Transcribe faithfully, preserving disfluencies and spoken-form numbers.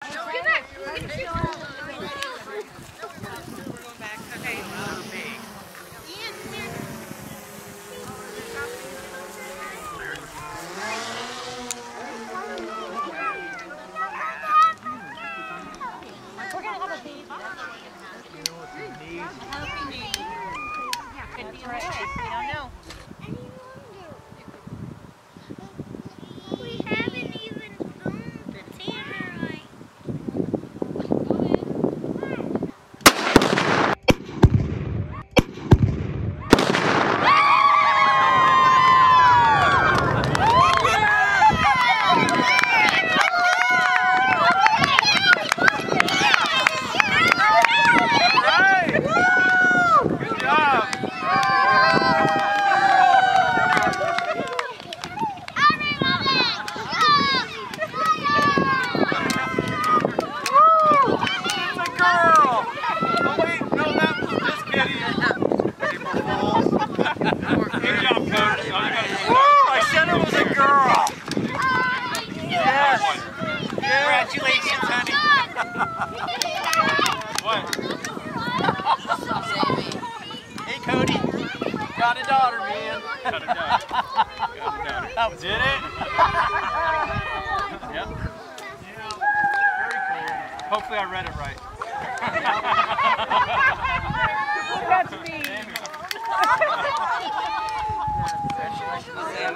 Congratulations, honey. What? Hey, Cody. Got a daughter, man. Got a daughter. Got a daughter. That was it? Yep. Very cool. Hopefully I read it right. That's me.